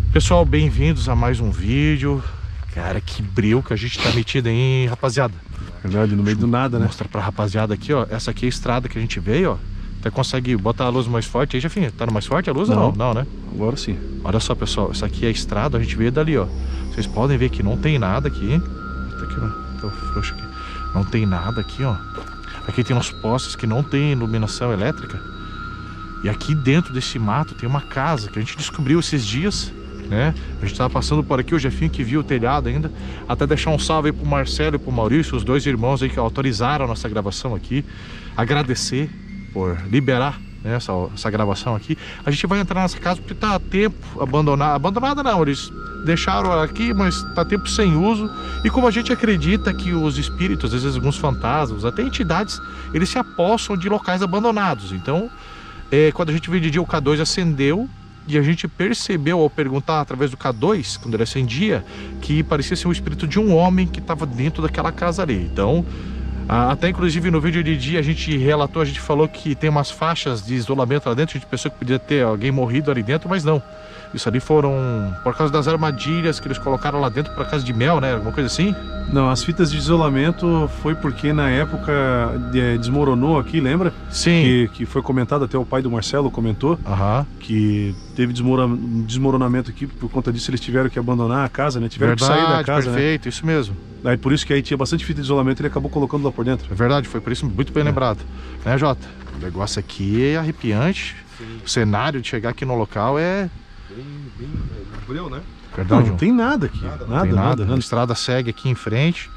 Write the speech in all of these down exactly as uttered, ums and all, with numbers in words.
Pessoal, bem-vindos a mais um vídeo. Cara, que breu que a gente tá metido aí, rapaziada. Verdade, no meio do nada, né? Vou mostrar pra rapaziada aqui, ó. Essa aqui é a estrada que a gente veio, ó. Até consegue botar a luz mais forte aí, Jefinho? Tá mais forte a luz não. ou não? Não, né? Agora sim. Olha só, pessoal. Essa aqui é a estrada, a gente veio dali, ó. Vocês podem ver que não tem nada aqui. Tá aqui, ó. Tô frouxo aqui. Não tem nada aqui, ó. Aqui tem uns postes que não tem iluminação elétrica. E aqui dentro desse mato tem uma casa que a gente descobriu esses dias, né? A gente tava passando por aqui, o Jefinho que viu o telhado ainda. Até deixar um salve aí pro Marcelo e pro Maurício, os dois irmãos aí que autorizaram a nossa gravação aqui. Agradecer por liberar, né, essa, essa gravação aqui. A gente vai entrar nessa casa porque tá a tempo abandonada. Abandonada não, eles deixaram ela aqui, mas tá tempo sem uso. E como a gente acredita que os espíritos, às vezes alguns fantasmas, até entidades, eles se apossam de locais abandonados. Então, é, quando a gente veio de dia, o K dois acendeu. E a gente percebeu ao perguntar através do K dois, quando ele acendia, que parecia ser o espírito de um homem que estava dentro daquela casa ali. Então, até inclusive no vídeo de dia a gente relatou, a gente falou que tem umas faixas de isolamento lá dentro. A gente pensou que podia ter alguém morrido ali dentro, mas não. Isso ali foram por causa das armadilhas que eles colocaram lá dentro para casa de mel, né? Alguma coisa assim? Não, as fitas de isolamento foi porque na época é, desmoronou aqui, lembra? Sim. Que, que foi comentado, até o pai do Marcelo comentou, Aham. que teve desmora, desmoronamento aqui, por conta disso eles tiveram que abandonar a casa, né? Tiveram Verdade, que sair da casa, perfeito, né? isso mesmo. Aí por isso que aí tinha bastante fita de isolamento e ele acabou colocando lá por dentro. É verdade, foi por isso muito bem é. lembrado. Né, Jota? O negócio aqui é arrepiante. Sim. O cenário de chegar aqui no local é... Bem, bem, é, breu, né? Verdade, não, não tem nada aqui. Nada, nada, tem nada, nada. A estrada segue aqui em frente,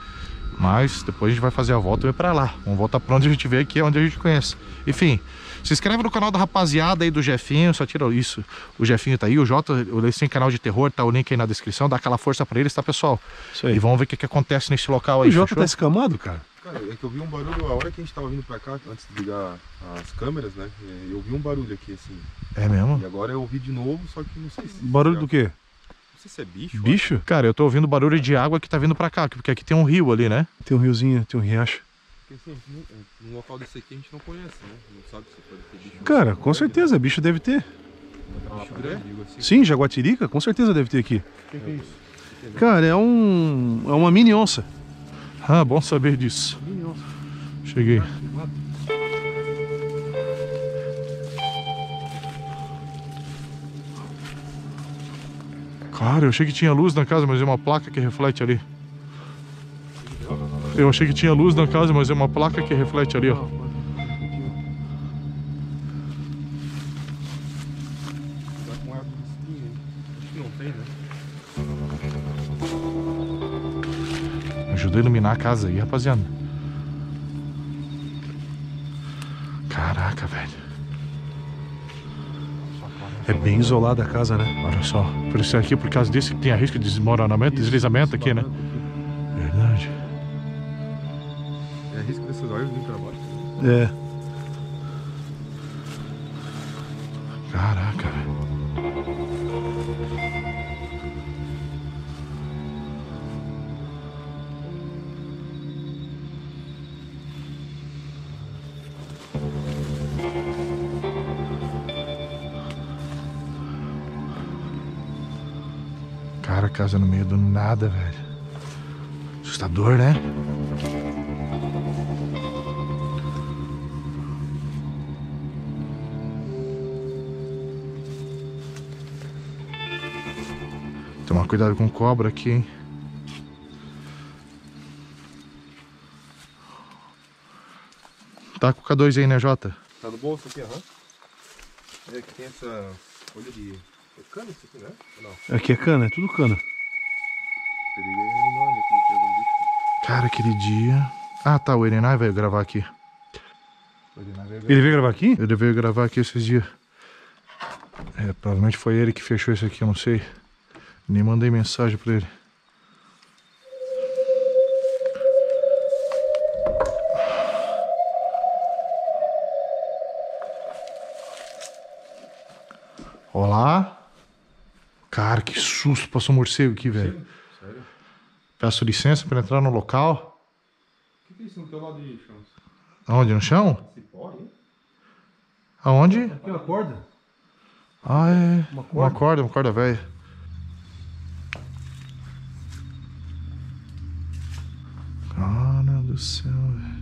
mas depois a gente vai fazer a volta e ir pra lá. Vamos voltar pra onde a gente veio, que é onde a gente conhece. Enfim, se inscreve no canal da rapaziada aí do Jefinho, só tira isso. O Jefinho tá aí, o Jota, eles têm canal de terror, tá o link aí na descrição, dá aquela força pra eles, tá, pessoal? Isso aí. E vamos ver o que, que acontece nesse local aí. O Jota fechou? tá escamado, cara. Cara, é que eu vi um barulho a hora que a gente tava vindo pra cá, antes de ligar as câmeras, né? Eu vi um barulho aqui, assim. É mesmo? E agora eu ouvi de novo, só que não sei se... Barulho é, do quê? Não sei se é bicho. Bicho? Acho. Cara, eu tô ouvindo barulho de água que tá vindo pra cá, porque aqui tem um rio ali, né? Tem um riozinho, tem um riacho. Porque assim, num local desse aqui a gente não conhece, né? Não sabe se pode ter bicho. Cara, com certeza, bicho deve ter. Bicho grande, digo assim. Sim, jaguatirica, com certeza deve ter aqui. O que, que é isso? Cara, é um... é uma mini onça. Ah, bom saber disso. Mini onça. Cheguei. Cara, eu achei que tinha luz na casa, mas é uma placa que reflete ali. Eu achei que tinha luz na casa, mas é uma placa que reflete ali, ó. Acho que não tem, né? Ajuda a iluminar a casa aí, rapaziada. Caraca, velho. É bem isolada a casa, né? Olha só. Por isso aqui, por causa disso, que tem a risco de desmoronamento, deslizamento aqui, né? Verdade. É risco desses olhos vir pra baixo. É. Caraca, velho. Cara, casa no meio do nada, velho. Assustador, né? Tomar cuidado com cobra aqui, hein? Tá com o K dois aí, né, Jota? Tá no bolso aqui, aham. É que tem essa folha de... É cana isso aqui, né? Ou não? Aqui é cana, é tudo cana. Perigo é enorme aqui, tem algum bicho. Cara, aquele dia... Ah, tá, o Erenai veio gravar aqui. Ele veio gravar aqui? Ele veio gravar aqui esses dias. É, provavelmente foi ele que fechou isso aqui, eu não sei. Nem mandei mensagem pra ele. Olá. Cara, que susto, passou um morcego aqui, velho. Sério? Peço licença pra entrar no local. O que, que é isso no teu lado aí, chão? Aonde? No chão? Cipó aí? Aonde? Aqui é uma corda. Ah, é. Uma Uma corda, uma corda velha. do céu, velho.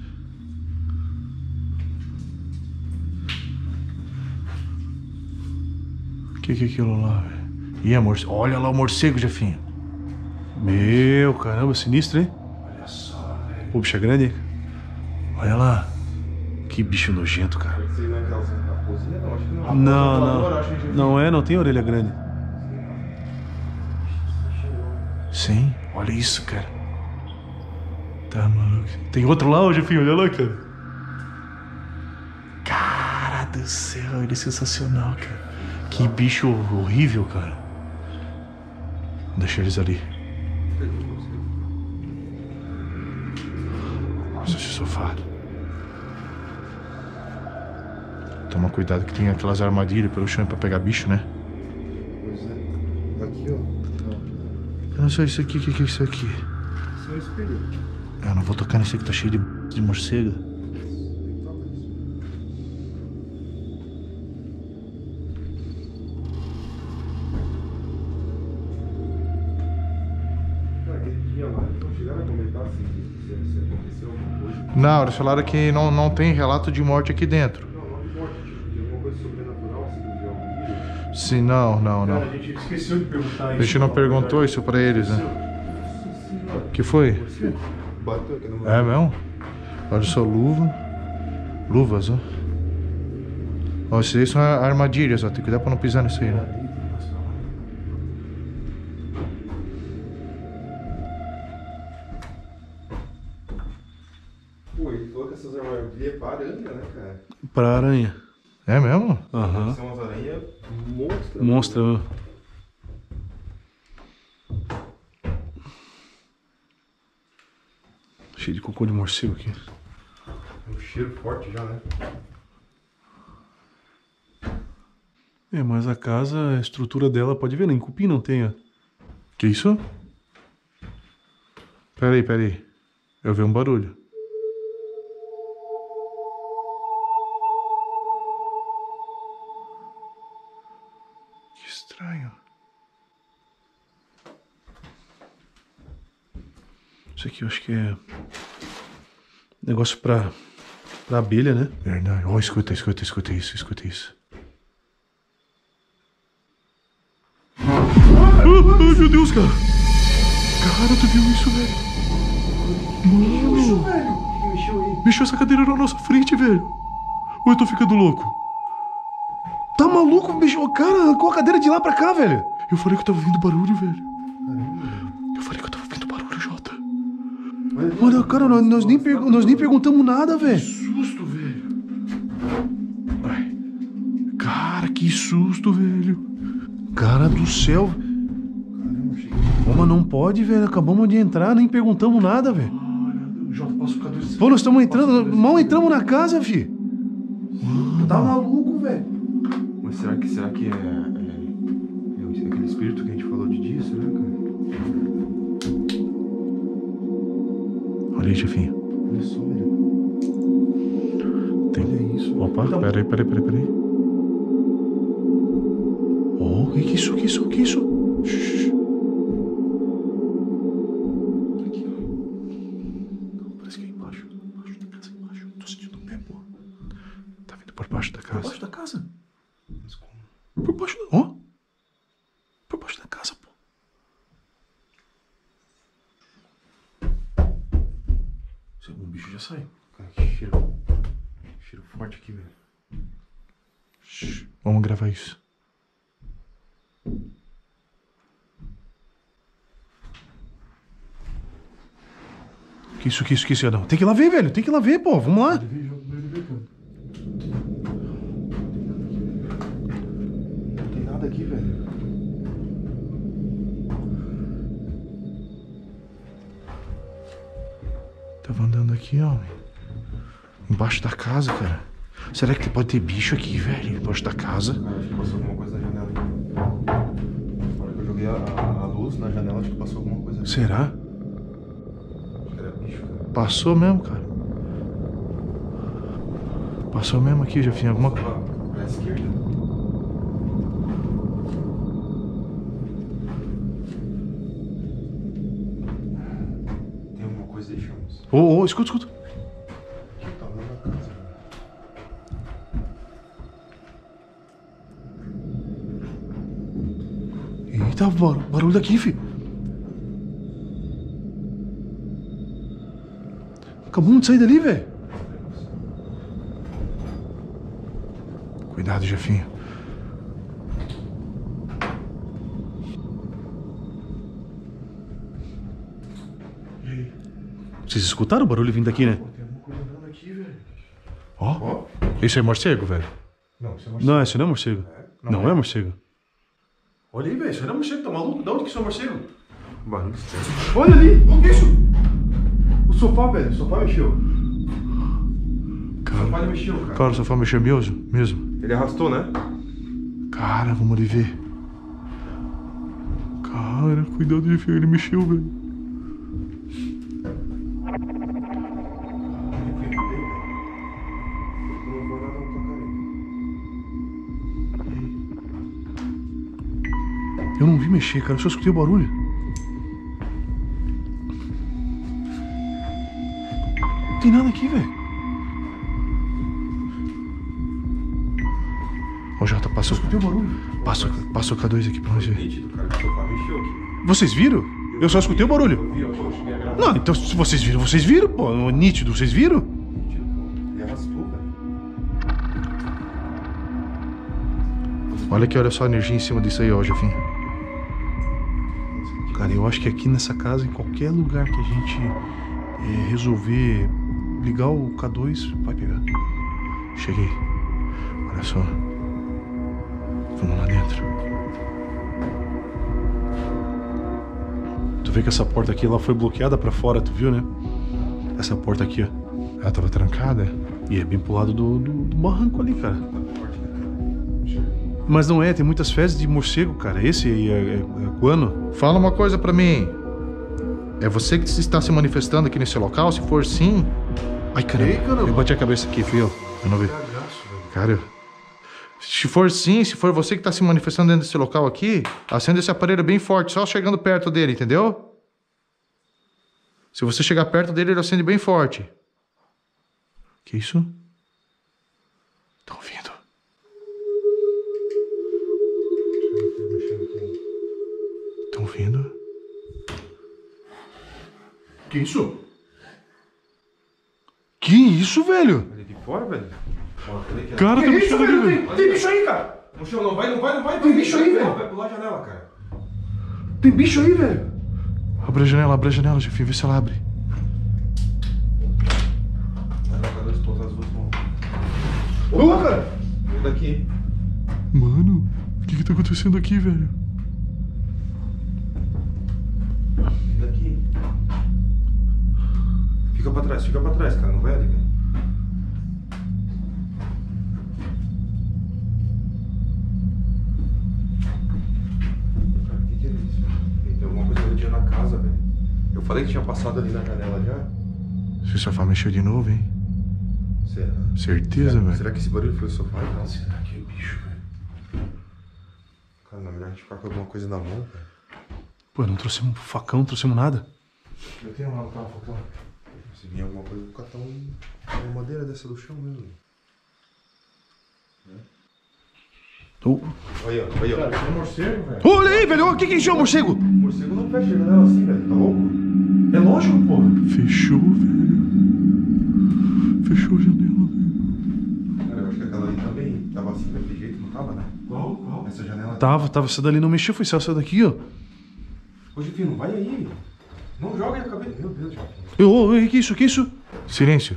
O que que é aquilo lá, velho? Ih, é morcego. Olha lá o morcego, Jefinho. Meu, caramba, sinistro, hein? Olha só, velho. Pô, bicho é grande, hein? Olha lá. Que bicho nojento, cara. Isso aí não é aquela raposinha? Não, acho que não. Não, Voadora, não. acho que a gente Não é, não tem orelha grande. Sim, olha isso, cara. Tá maluco. Tem outro lá, ô Jefinho, olha lá, cara. Cara do céu, ele é sensacional, cara. Que bicho horrível, cara. Deixa eles ali. Nossa, esse sofá. Toma cuidado que tem aquelas armadilhas pelo chão pra pegar bicho, né? Pois é. Aqui, ó. Eu não sei isso aqui, o que, que é isso aqui? Isso é um espelho. Eu não vou tocar nesse que tá cheio de, de morcego. Cara, aquele dia lá, eles não chegaram a comentar se, se, se aconteceu alguma coisa. Não, eles falaram que não, não tem relato de morte aqui dentro. Não, não de morte, tipo, de alguma coisa sobrenatural, se viu algum vírus. Sim, não, não, não. Cara, a gente esqueceu de perguntar A isso. gente não perguntou isso pra eles, né? Que foi? Bateu aqui no É mesmo? Olha só, luva. Luvas, ó. Ó, esses aí são armadilhas, ó. Tem que cuidar pra não pisar nisso aí, né? Pô, ele falou que essas armadilhas é pra aranha, né, cara? Pra aranha. É mesmo? Aham. São umas aranhas monstras. Monstra. Cheio de cocô de morcego aqui. É um cheiro forte já, né? É, mas a casa, a estrutura dela, pode ver, nem cupim não tem, ó. Que isso? Peraí, peraí. Eu vi um barulho. Que estranho. Isso aqui eu acho que é negócio pra, pra abelha, né? Verdade. Ó, escuta, escuta, escuta isso, escuta isso. Ai, meu Deus, cara. Cara, tu viu isso, velho? Mano. velho? O que mexeu aí? Mexeu essa cadeira na nossa frente, velho. Ou eu tô ficando louco? Tá maluco, bicho? O cara arrancou a cadeira de lá pra cá, velho. Eu falei que eu tava ouvindo barulho, velho. Caramba. Eu falei que eu tava ouvindo barulho, Jota. Mano, cara, nós, nós, nem, per- nós nem perguntamos nada, velho. Susto, velho. Ai. Cara, que susto, velho. Cara do céu. Caramba, cheguei. Pô, mas não pode, velho. Acabamos de entrar, nem perguntamos nada, velho. Olha, Jota, posso ficar dois... Pô, nós estamos entrando, mal entramos na casa, fi. Tá maluco, velho. Mas será que, será que é, é, é o- aquele espírito que a gente falou de dia, será, cara? Olha aí, chefinho. Olha só, velho. Tem... Olha isso. Opa, Então- peraí, peraí, peraí, peraí. Oh, que que é isso, que isso, que isso? Shhh. Aqui, ó. Não, parece que é embaixo. Embaixo da casa, embaixo. Tô sentindo um pé, pô. Tá vindo por baixo da casa. Por baixo da casa? Mas como? Por baixo da... Ó. Por baixo da casa, pô. Se algum bicho já saiu. Cara, que cheiro. Cheiro forte aqui, velho. Shhh. Vamos gravar isso. Que isso, que isso, que isso, Adão? Tem que ir lá ver, velho. Tem que ir lá ver, pô. Vamos lá. Não tem nada aqui, velho. Tava andando aqui, ó. Embaixo da casa, cara. Será que pode ter bicho aqui, velho? Embaixo da casa? Cara, acho que passou alguma coisa na janela. Na hora que eu joguei a, a- a luz na janela, acho que passou alguma coisa. Será? Acho que era bicho, cara. Passou mesmo, cara. Passou mesmo aqui, já fiz alguma coisa. Passou pra esquerda. Tem alguma coisa aí, Chamas? Ô, oh, oh, escuta, escuta. Aqui, tá lá na casa, velho. Eita, bar barulho daqui, filho. Acabamos de sair dali, velho. Cuidado, Jefinho. Vocês escutaram o barulho vindo daqui, né? Tem alguma coisa andando aqui, velho. Ó, Ó. isso é morcego, velho? Não, isso é morcego. Não, esse não é morcego. Não Não, é? é morcego. Olha aí, velho. Isso não é morcego, tá maluco? De onde que isso é morcego? Barulho estranho. Olha ali! O que é isso? O sofá, velho. O sofá mexeu. O Cara, sofá ele mexeu, cara. cara, o sofá mexeu mesmo? Mesmo? Ele arrastou, né? Cara, vamos ali ver. Cara, cuidado, Jefinho, ele mexeu, velho. Eu não vi mexer, cara. Eu só escutei o barulho. Não tem nada aqui, velho. Ô, Jota, passa, Eu escutei o barulho. passa, passa o K dois aqui pra nós ver. Nítido, cara. O sofá mexeu aqui. Vocês viram? Eu só escutei o barulho. Eu vi, eu cheguei a gravar. Não, então se vocês viram, vocês viram, pô. Nítido, vocês viram? Nítido, pô. Ele arrastou, velho. Olha aqui, olha só a energia em cima disso aí, ó, Jefinho. Cara, eu acho que aqui nessa casa, em qualquer lugar que a gente é, resolver ligar o K dois, vai pegar. Cheguei. Olha só. Vamos lá dentro. Tu vê que essa porta aqui, ela foi bloqueada pra fora, tu viu, né? Essa porta aqui, ó. Ela tava trancada? E é bem pro lado do, do, do barranco ali, cara. Mas não é, tem muitas fezes de morcego, cara. Esse aí é, é, é guano. Fala uma coisa pra mim. É você que está se manifestando aqui nesse local? Se for sim... Ai, caramba. Ei, caramba. Eu bati a cabeça aqui, filho. Eu não vi. Cara, eu- se for sim, se for você que está se manifestando dentro desse local aqui, acenda esse aparelho bem forte, só chegando perto dele, entendeu? Se você chegar perto dele, ele acende bem forte. Que isso? Estão vindo. Estão vindo? Que isso? Que isso, velho? Ali de fora, velho? Ó, cadê que é? Cara, tem bicho ali, velho. Tem, tem bicho aí, cara! No chão, não vai, não vai, não vai. Tem bicho aí, Não, velho. vai pular a janela, cara. Tem bicho aí, velho. Abre a janela, abre a janela, Jefinho, vê se ela abre. Vai lá, cadê os pontos, as duas mãos? Ô, cara. Vem daqui. Mano, o que que tá acontecendo aqui, velho? Vem daqui. Fica pra trás, fica pra trás, cara. Não vai ali, velho. Cara, o que que é isso? Tem alguma coisa rodinha na casa, velho. Eu falei que tinha passado ali na janela já. Esse sofá mexeu de novo, hein? Será? Certeza, será, velho. será que esse barulho foi o sofá? Não, Será que é bicho, velho? cara, na melhor a gente ficar com alguma coisa na mão, velho. Pô, não trouxemos facão, não trouxemos nada. Eu tenho lá no carro, facão. Se vir alguma coisa, vou catar um, uma madeira dessa do chão mesmo. Ô, Olha, olha, olha. é morcego, velho. olha aí, velho. O que que encheu o morcego? O morcego não fecha a janela assim, velho. Tá louco? É lógico, porra. Fechou, velho. Fechou a janela, velho. Cara, eu acho que aquela ali também tava assim daquele jeito, não tava, né? Qual, qual? Essa janela. Tava, tava. Essa dali não mexeu, foi só essa daqui, ó. Ô, Jefinho, não vai aí. Não joga aí a cabeça. Meu Deus, Jefinho. Ô, ô, que isso, que isso? Silêncio.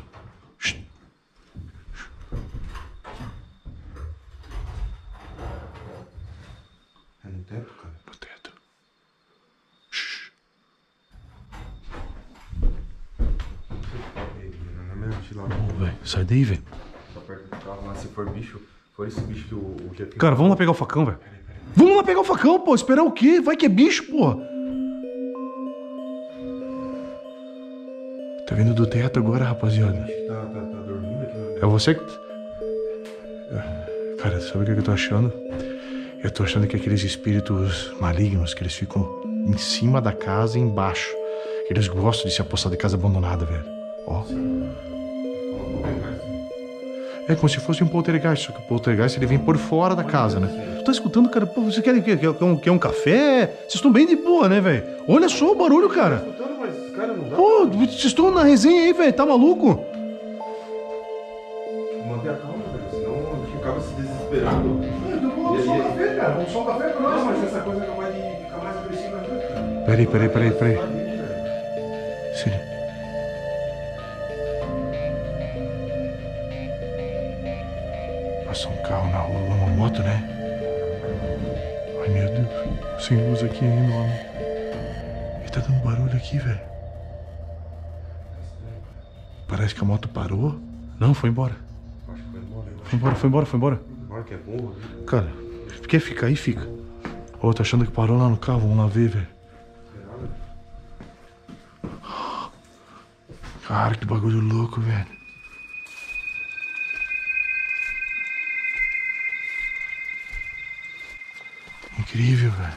É no teto, cara. No teto. Não é melhor tirar lá. Ô, velho, sai daí, velho. Tá perto do carro lá. Se for bicho, for esse bicho que o, o Jefinho. Cara, vamos lá pegar o facão, velho. Vamos lá pegar o facão, pô. Esperar o quê? Vai que é bicho, pô. Tá vindo do teto agora, rapaziada. Acho que tá, tá, tá dormindo aqui. Né? É você que... Cara, sabe o que eu tô achando? Eu tô achando que aqueles espíritos malignos, que eles ficam em cima da casa e embaixo. Eles gostam de se apossar de casa abandonada, velho. Ó. É como se fosse um poltergeist, só que o poltergeist ele vem por fora da casa, né? Tu tá escutando, cara? Pô, vocês querem o quê? Quer um, quer um café? Vocês estão bem de boa, né, velho? Olha só o barulho, cara. Pô, vocês estão na resenha aí, velho. Tá maluco? Manter a calma, velho. Senão a gente acaba se desesperando. Vamos só um café, cara. Vamos só um café pra nós. Não, mas essa coisa é capaz de ficar mais agressiva ainda, cara. Peraí, peraí, peraí, peraí. Sim. Passou um carro na rua, uma moto, né? Ai, meu Deus. Sem luz aqui ainda, homem. Ele tá dando barulho aqui, velho. Parece que a moto parou. Não, foi embora. Acho que foi embora. Foi embora, foi embora, foi embora. Agora que é burro. Cara, quer ficar aí, fica. Ô, tá achando que parou lá no carro? Vamos lá ver, velho. Cara, que bagulho louco, velho. Incrível, velho.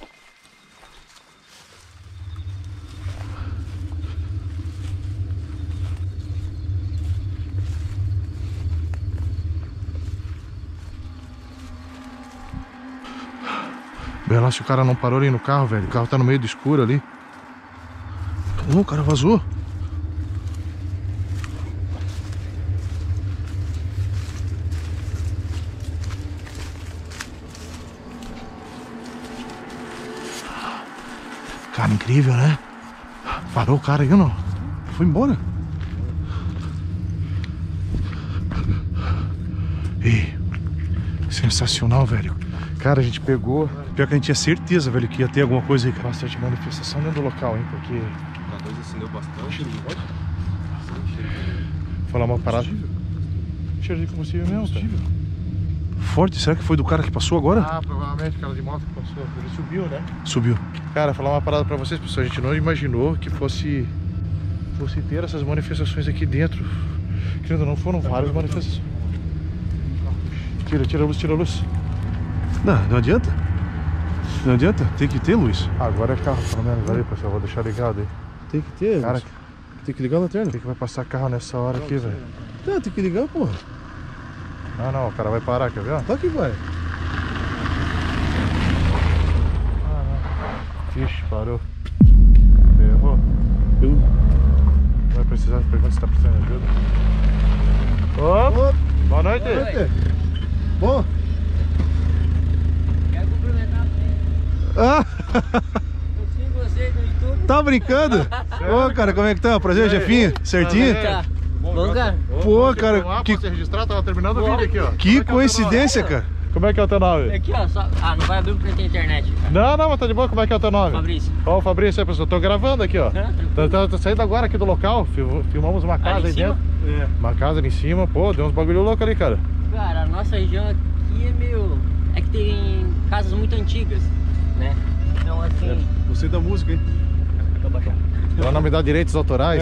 Bem lá, se o cara não parou ali no carro, velho. O carro tá no meio do escuro ali. Não, o cara vazou. Cara, incrível, né? Parou o cara aí ou não? Foi embora. Ih, sensacional, velho. Cara, a gente pegou. Pior que a gente tinha certeza, velho, que ia ter alguma coisa aí, cara. Bastante manifestação dentro do local, hein? Porque. A dois acendeu bastante. Vou falar uma parada. Cheiro de combustível mesmo, cara. Forte, será que foi do cara que passou agora? Ah, provavelmente, cara de moto que passou. Ele subiu, né? Subiu. Cara, falar uma parada pra vocês, pessoal. A gente não imaginou que fosse, fosse ter essas manifestações aqui dentro. Querendo, não foram várias manifestações. Tira, tira a luz, tira a luz. Não, não adianta. Não adianta, tem que ter luz. Agora é carro, pelo menos. Ali, pessoal, vou deixar ligado aí. Tem que ter, Cara, tem que ligar a lanterna. tem que vai passar carro nessa hora aqui, velho. Não, tem que ligar, porra. Não, não, o cara vai parar, quer ver? Tá que vai. Vixe, parou. Ferrou. Eu... Vai precisar, pergunta se tá precisando de ajuda. Ô, boa noite. Boa noite. Bom. Quero cumprimentar você. Ah, Eu sigo vocês no YouTube. tá brincando? Ô, cara, como é que tá? Prazer, Jefinho? Certinho? Tá. Bom, cara. Pô, cara, que... que, Posso registrar? Tava terminando o vídeo aqui, ó. que coincidência, cara. Como é que é o teu nome? Aqui, ó. Só... Ah, não vai abrir porque tem internet, cara. Não, não, mas tá de boa. Como é que é o teu nome? Fabrício. Ó, o Fabrício aí, pessoal. Eu tô gravando aqui, ó. Ah, Tô, tô, tô saindo agora aqui do local. fil- Filmamos uma casa Ali aí em cima? dentro. É. Uma casa ali em cima. Pô, deu uns bagulho louco ali, cara. Cara, a nossa região aqui é meio... É que tem casas muito antigas, né? Então, assim... Você da música, hein? Deixa eu baixar. Ela não me dá direitos autorais.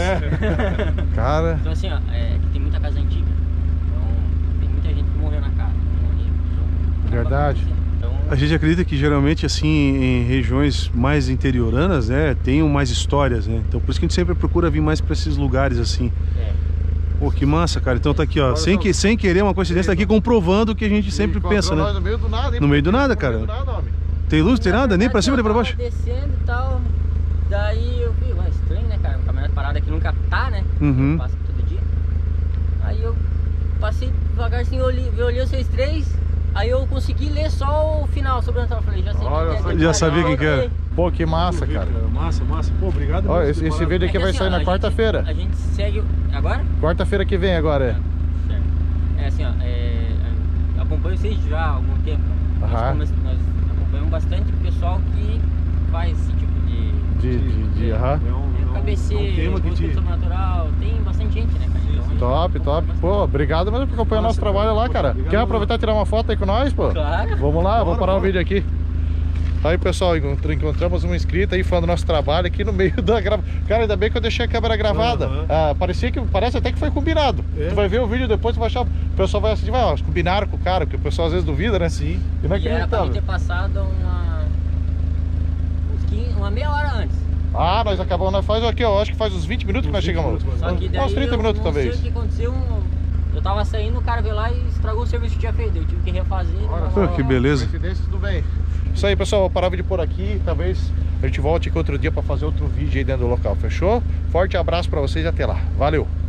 Cara. Então, assim, ó, é, que tem muita casa antiga. Então, tem muita gente que morreu na casa. Morreu, então, Verdade. Então, A gente acredita que geralmente, assim, em regiões mais interioranas, né, tenham mais histórias, né? Então por isso que a gente sempre procura vir mais pra esses lugares, assim. é. Pô, que massa, cara. Então tá aqui, ó, sem, que, sem querer, uma coincidência, tá aqui comprovando o que a gente sempre Encontrou pensa, nós né? No meio do nada, hein? No meio do nada, cara. No meio do nada, homem. Tem luz, tem nada? Nem pra cima, nem pra baixo? Eu tava descendo e tal, daí eu vi, ué, estranho, né, cara? Uma caminhonete parada aqui nunca tá, né? Uhum. Passa todo dia. Aí eu passei devagarzinho, eu olhei, eu olhei vocês três, aí eu consegui ler só o final sobre o Natal. Eu falei, já sei Olha quem só, é. já sabia quem que era. Pô, que massa, cara. Massa, massa. Pô, obrigado. Ó, esse, esse vídeo aqui É que vai assim, sair ó, na a gente- quarta-feira. A gente segue. o- Agora? Quarta-feira que vem agora, é. Certo. É assim, ó, é, eu acompanho vocês já há algum tempo. Nós, Aham. come- nós acompanhamos bastante o pessoal que faz esse tipo de. De, de, de, aham. É um, Tem o é um, K B C, é um tema que música te... sobrenatural, tem bastante gente, né, cara? Então, Top, top. Pô, obrigado mesmo por acompanhar nosso trabalho lá, cara. Quer aproveitar e tirar uma foto aí com nós, pô? Claro. Vamos lá, vamos Bora, parar o bora. vídeo aqui. Aí, pessoal, encontr- encontramos um inscrito aí falando do nosso trabalho aqui no meio da gravação. Cara, ainda bem que eu deixei a câmera gravada. Aham. Ah, parecia que, parece até que foi combinado. É. Tu vai ver o vídeo depois, tu vai achar. O pessoal vai assistir, vai, ó, combinaram com o cara, porque o pessoal às vezes duvida, né? Sim. E era pra mim ter Inacreditável. passado uma. uns quinze, uma meia hora antes. Ah, nós acabamos, nós faz aqui, ó, acho que faz uns vinte minutos que nós chegamos. Só que daí Uns trinta eu minutos, não talvez. sei o que aconteceu. Eu tava saindo, o cara veio lá e estragou o serviço que tinha feito. Eu tive que refazer. Olha Pô, que beleza. Coincidência, tudo bem. Isso aí, pessoal, eu parar o vídeo por aqui. Talvez a gente volte aqui outro dia pra fazer outro vídeo aí dentro do local, fechou? Forte abraço pra vocês e até lá. Valeu!